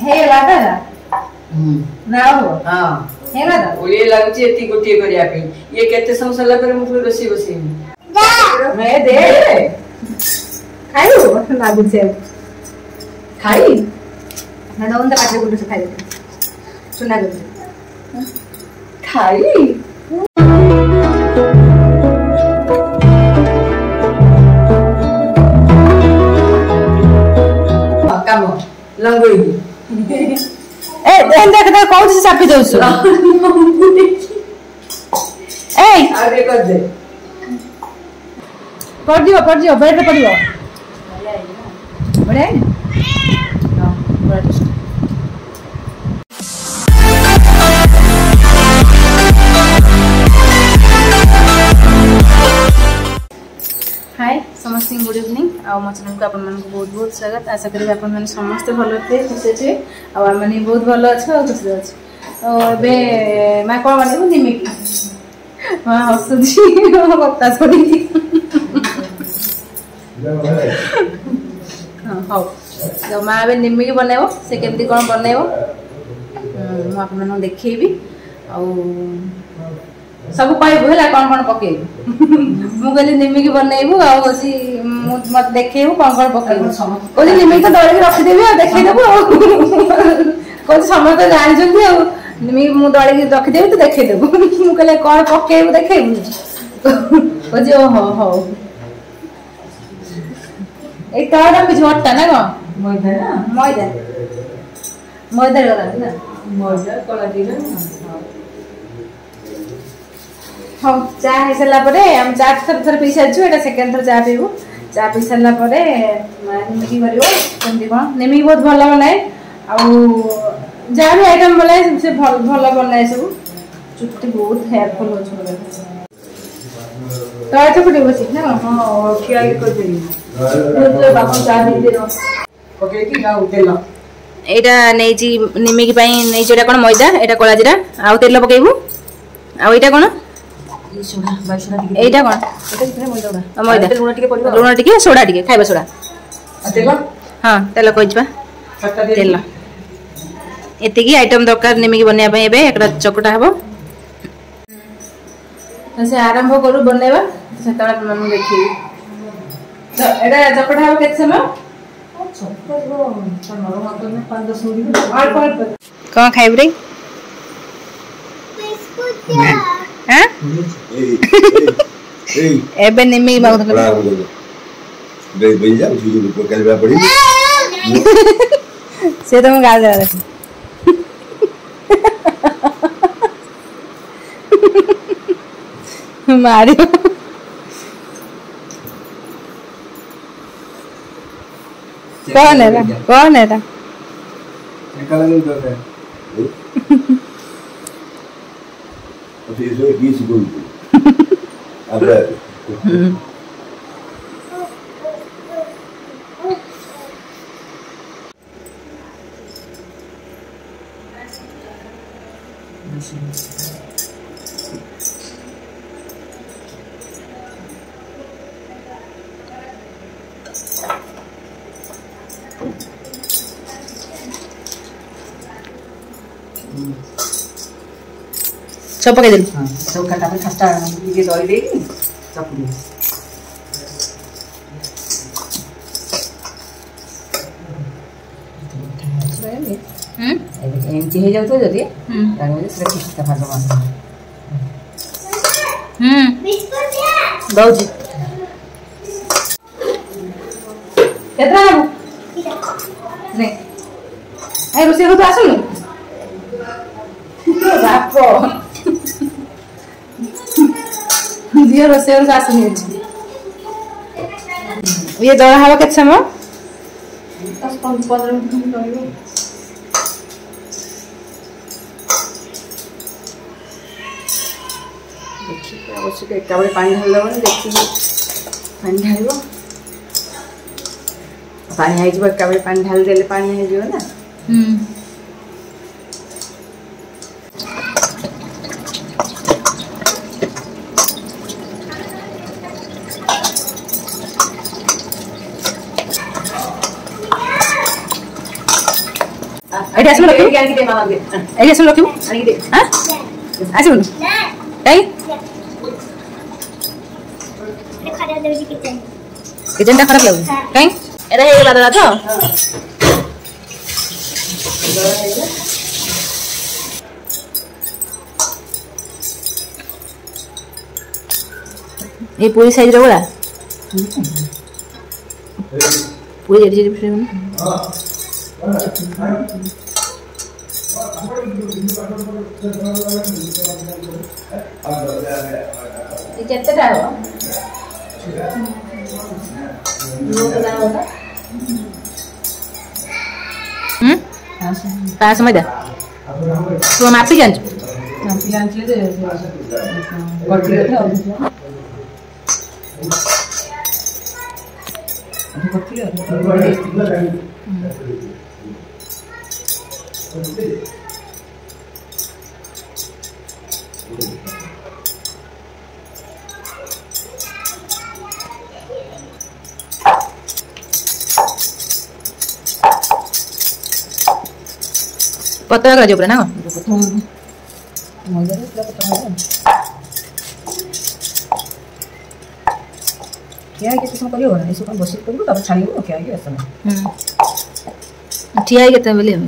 हे लाटा ना हो हां हे ना ओले लागुची एती गोटी करिया पे ये केते समय सला पर मु रोसी बसी मैं दे खाइयो लागु छे खाई ना दोन ता काटे गुड से खाइ सुना दे खाई काम लंगोई ए देख देख कौन से सापी दोस ए आगे कर दे पड़ दियो बेड पे पड़ियो बढ़िया है हां बड़ा टेस्ट हाय समस्त गुड इवनिंग आ मो चैनल को अपन को बहुत बहुत स्वागत आशा करी अपन माने समस्त भलो थे खुशी छे आ माने बहुत भलो अच्छा खुशी अछि तो बे मा कोन माने निमिकी हां हसुजी बत्ता छोड़ी हां हो तो मा बे निमिकी बनाइबो से केमती कोन बनाइबो मो अपन माने देखैबी आ सब कहबो हला कोन कोन पकेबो मु कहली निमिकी बनैबो आ ओसी मत देखैबो कोन कोन पकेबो ओली निमिकी तो दळी रखि देबी आ देखै देबो कोन समय तो जानि जंदी आ निमिकी मु दळी रखि देबी तो देखै देबो मु कहले कोन पकेबो देखैबो ओ जे हो हो ए काडा पे झोटता ना को मैदा गला ना मैदा कोला दिना हम चा है सला परे हम चा थर पी साजु एटा सेकंड थर चा पीबो चा पी सला परे निमिकी करियो केमती कोन निमिकी बहुत भलो बनाए आ जा भी आइटम बनाए सबसे भलो बनाए सब चुट्टी बहुत हेयरफुल हो छ तो आइटम पड़ी बसी ना हां खिया के कर देनी दूध बापन चा दी देरो ओके की गाउ तेल एटा नै जी निमिकी पई नै जेटा कोन मैदा एटा कोला जीरा आ तेल पकेबू आ एटा कोन सोडा बाइसना टिके एटा कोन एटा मैदा मैदा लूण टिके पड़िबो लूण टिके सोडा टिके खाइबा सोडा तेल हां तेल कइजबा खट्टा दे तेल एति की आइटम दरकार निमिकी बनिया पे एबे एकरा चकटा हबो से आरंभ करू बनेबा सेतरा मन देखि तो एटा चकटा हबो केत समय चकटा नरम हाथ में 5-10 मिनिट और कोन खाइब रे हां एबे निमिकी बागु दे भैया उसी को कलवा पड़ी से तो मैं गा दे रहा मारियो कौन है ना निकाल नहीं दो है तो इसमें 20 सेकंड अब सब पके दे हां सब खट्टा पे खट्टा ये दही देगी चपड़ी एमती हे जाउ तो जदी ताने से खट्टा भाग मार दौजी केतना ने आई रोसे हो तो आसनु बापो दियो रोसे हो आसनु ये दौड़ा हवा केत समय 10-15 मिनिट रहइबो देखि आवश्यक एकाबे पानी ढाल दबो देखि पानी ढालिबो पानी आइ जब एकाबे पानी ढाल देले पानी आइ जियो ना एडी आसु रखिबो आनी दे मामा दे एडी आसु रखिबो आनी दे हां आसु काई खराब देबी किचन किचन ता खराब लागु काई एरा हे गेला दादा तो ये पूरी साइज रे बोला पूरी एडी एडी फ्रेम ये केतेटा हो पास में दे तू मापी जान दे गलती पत्ता का जो ना क्या के तुम करियो ना इसको बस करियो तब छानियो क्या के ऐसा ठिया के त बेले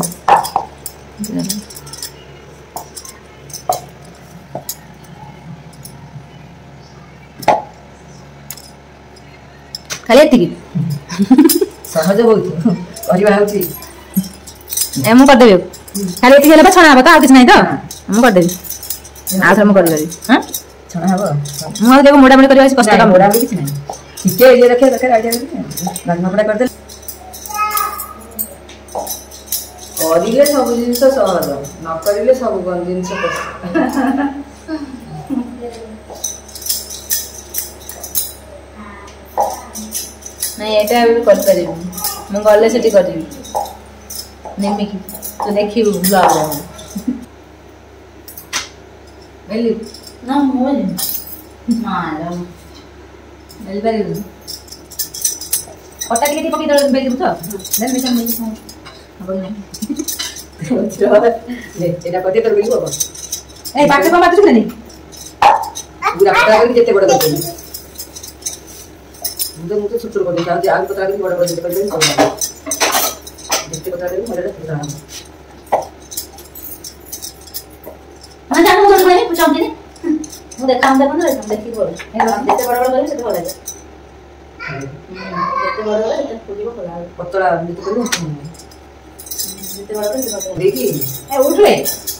खाली एतिकी सहज बहुत करिवा होची एमु कर देबे खाली एतिकी हेले छना बता किछ नै त हम कर देबे आ थर हम कर देबे हां छना हबो मु देखो मोड़ा मोड़ी करिवा कष्ट काम मोड़ा किछ नै ठीक है ये रखे रखे आइडिया लगना पड़ा कर दे करिले सब जिंस सहज न करिले सब जिंस कष्ट नहीं एटा भी कर परिबो मु गले सेठी करबी निम्मी की तो देखिबो ब्लॉग रे बेली ना मोल मारो बेल बेल ओटा के पकी दर बेल तो देन मिशन मिशन अब नहीं ले एटा कते तर बिल बाबा ए पाके बाबा तू नहीं पूरा पता कर जेते बड़ा कर मुझे छोट छोट कर दे आगे पता कर बड़ा बड़ा कर दे जेते पता कर मेरे पता हां जानो तो भाई पूछो दे मु देखा हम देखो ना देखि बोल जेते बड़ा बड़ा करे सेते होला जेते बड़ा बड़ा सेते पूरी होला पतला जेते कर जेते बड़ा करे देखी ए उठ ले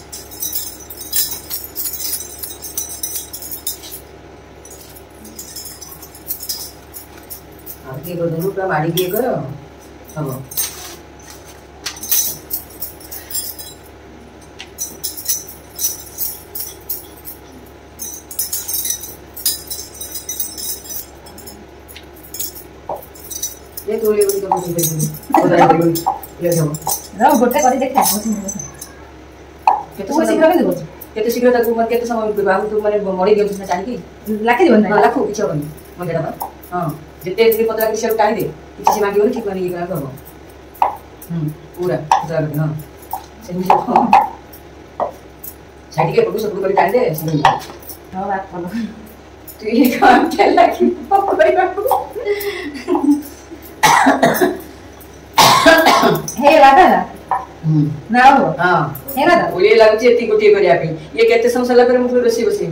आगे को दोनों का मारी दिए करो अब ये तो ले उनको भी दे दो उधर ले जाओ रो गोटे करी देखा केते शीघ्र में देबो केते शीघ्र ताकू मत केते समय बाबू तू माने मड़ी दियो ना टाणी की लाखी दिबन ना लाखो किछ होबनी मंगेडा हां जेते जेते पतला किछ टाणी दे किछ मांगी हो ठीक माने ये करा करबो पूरा उधर ना सेमी से छाटी के पटू सब कर टाणी दे सेमी हां बात करो तू ये काम क्या लागी पकड़ाई बाबू हे राधा ना हो हां हे राधा ओले लागुची एती गोटी करिया पे ये केते समय सला पर मुठो रसी बसी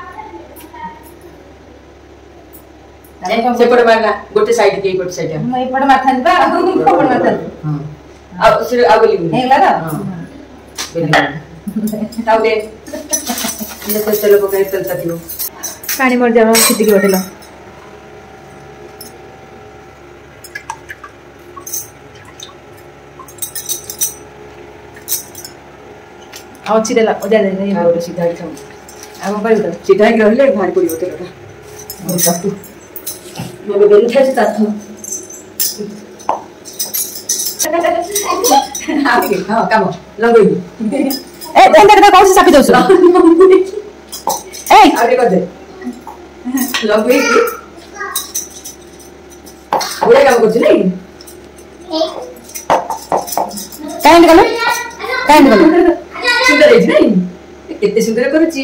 से पर मारना गोटे साइड के गोटे साइड मैं पड़ माथन बा पड़ माथन हां अब सिर आगली हे राधा हां ताऊ दे ये तो चलो पकड़े चलता दियो पानी मर जावा खिटी के होटल आओ चिरेला ओजा दे नहीं और सीधा ही खाओ आगो पर उधर सीधा ही रहले भारी पड़ी होते लगा और काटू मैं बेल उठा से ताथ आगे हां काम लगोई ए देख देख कौन सी सापी दोस ए आगे कर दे लगोई की पूरा काम कर नहीं काहे निकलो କାଇଁ କଲ ସୁନ୍ଦର ହେଇଛି ନାଇଁ କେତେ ସୁନ୍ଦର କରୁଛି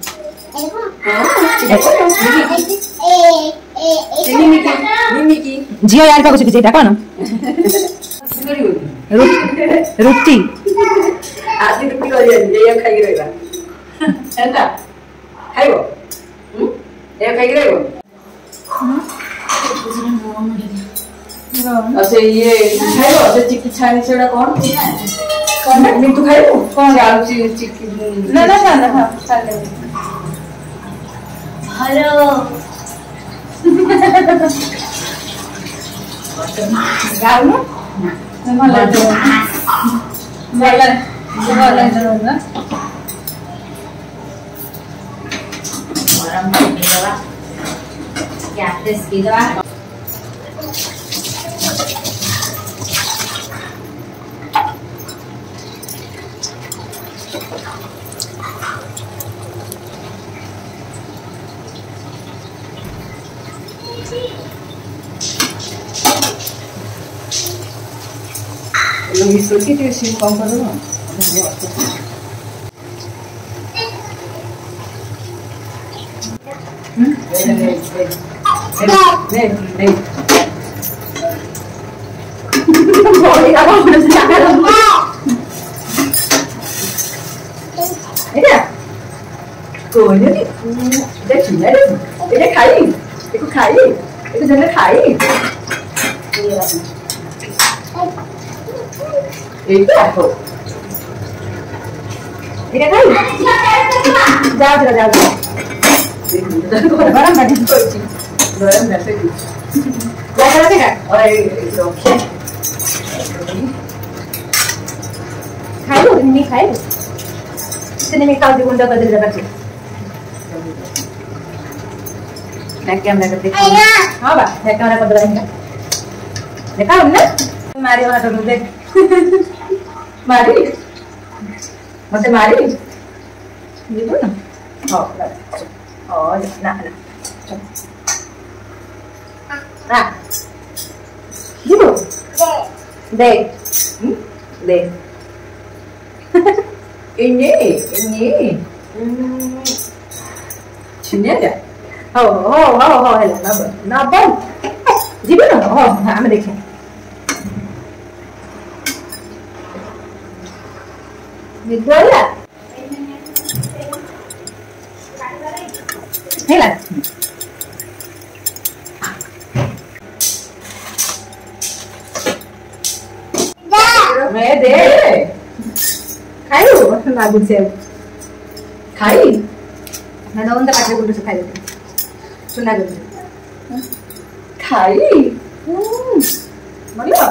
ଝିଅ ୟାର ପାଖକୁ ଶିଖିଛି ଏଇଟା କଣ ରୁଟି ଆଜି ରୁଟି କରିବାନି ଏଇଆ ଖାଇକି ରହିବା ହେଲା ଖାଇବ ଏଇଆ ଖାଇକି ରହିବ ଆଉ ସେ ଇଏ ଖାଇବ ସେ ଚିକି ଛାଣି ସେଗୁଡା କଣ ମିଠୁ ଖାଇବୁ କଣ ଯାଉଛି ଚିକି ନା ନା ନା ନା हेलो ଗାଉନ ଭଲ ଭଲ ଭଲ गरम पानी दवा गैस की दवा मिक्स करके सिम कम कर दो मारी हाथ देख मारी मत मारी जीवो ना ना ना जीवो दे दे ini चिन्ह हो हेला ना बन जीवो ना हो हम देखें निगोला हेला मैं दे खाइयो लागू से खाई ना दोन पाटे गुंड से खाइयो सुना गो खाई बोलो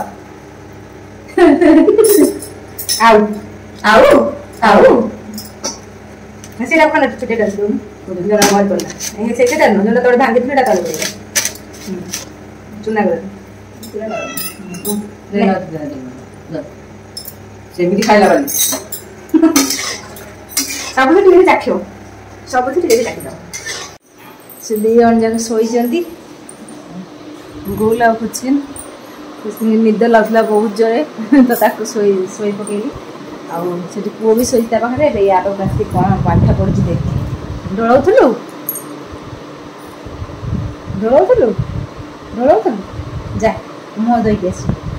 आउ आउ आउ हसी रखो ना छोटे कर दूं जरा मत बोलना ये से के न जो तोड़ भांगी थोड़ा कर दे सुना गो सेमिति खाइला बाली सब तो टीवी चाखियो सब तो टीवी चाखि दो से दी अन जन सोई जंदी गोला कुछिन निद लगला बहुत जोरे तो ताको सोई पकेली आ सेठी पुओ भी सोईता पाखरे रे यार कास्ती कोन पाठ पड़छि देख डळौथलु जा मो दई केस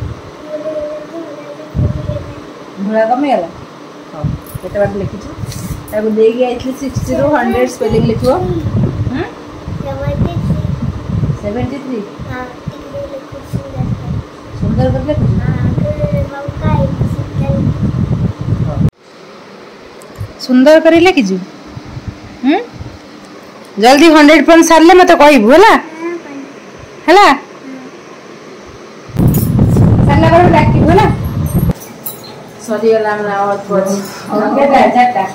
धोला कमे गला हां केते बार लिखिछु ताको देगी आइथले 60 रो 100 स्पेलिंग लिखियो 73 हां सुंदर कर लिखिछु सुंदर करी लिखिछु जल्दी 100 पॉइंट सारले मते कहबू हला सारला कर डाकिबू हला सॉरी वाला हमरा और पछ ओके चाटा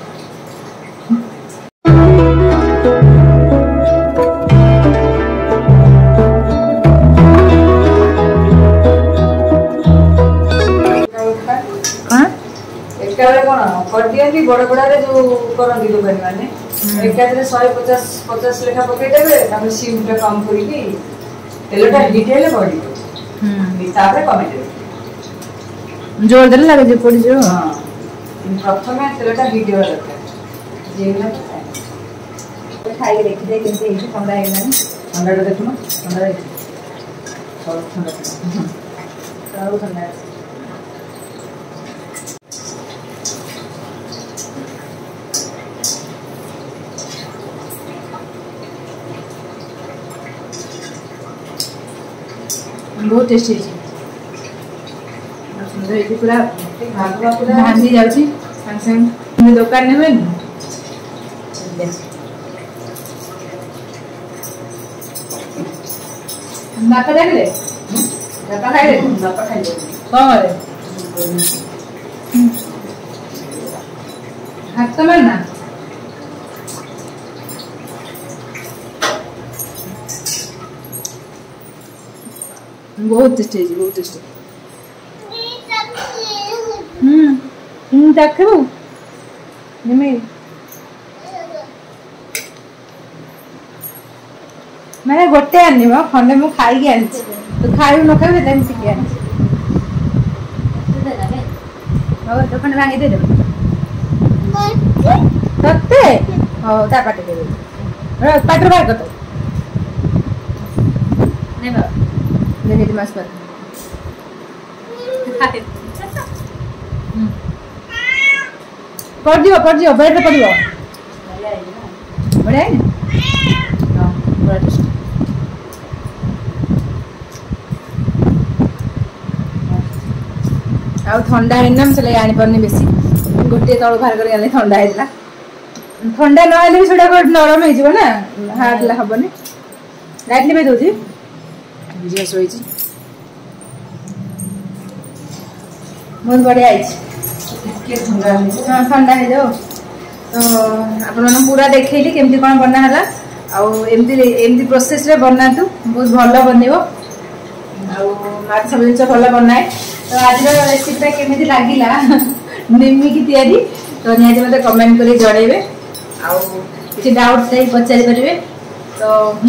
कर दियंती बड़ बड़ारे जो करंती दुकानी माने एकादरे 150 लेखा पके देबे हम सिमटा कम करी की तेलटा हिट हेले बडी तारे कमे देबे जोर देले लागे जे पड़ी जो हां प्रथमे तेलटा हिट होगा दरकार जेना खाई देखिए केमती है ठंडा है ठंडाटा देखुन ठंडा है सब ठंडा ठंडा बहुत टेस्टी सुंदर ये पूरा भांगी जाउची संग संग दुकान में हुए बापा देखले बापा खाइले कौन रे हाथ तो मारना बहुत टेस्टी बहुत टेस्टी देखबू निमी मैंने गोटे आनी खंडे मुझे खाई आनी तो खाई न खाई टिके आनी दुकान भांगी दे ते हाँ ता पाटे दे पाटर बाहर कर नहीं बाबा देखिए मास पर पड़ दियो बेड पे पड़ दियो बढ़िया है ना बड़ा टेस्ट आ ठंडा है ना चले आनी परनी बेसी गोटे तळ बाहर कर आनी ठंडा हैला ठंडा न आले सेडा नरम हो जिवो ना हार्ड ला हबनी लाइटली बे दोजी बिजनेस होई छी बहुत बढ़िया है ठंडा है जाओ तो आप पूरा देखली केमती कौन बना है आमती प्रोसेस रे बनातु बहुत भल बनइबो सब जिन भल बनाए तो आज रेसिपी केमी लगे निमिकी तैयारी तो निहाती मत कमेंट कर जनइबे कि डाउट थे पचारि पारे तो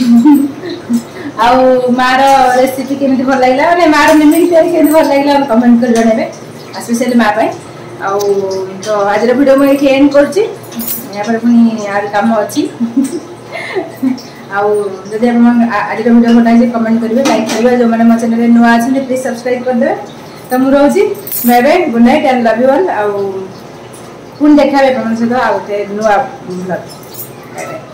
मार रेसिपी केमी भल लगे मैंने मार निमिकी तैयारी केमी भल लगे कमेंट कर जनइबे स्पेशली माँ तो आज वीडियो मुझे एंड कर पुणी आर कम अच्छी आदि आज वीडियो भल लगे कमेंट करेंगे लाइक करेंगे जो मैंने मो चैनल नुआ अच्छे प्लीज सब्सक्राइब करदे तो मुझे रोची bye bye good night and love you all पुणी देखा सहित आ गए नुआ ब्लॉग बाय बाय।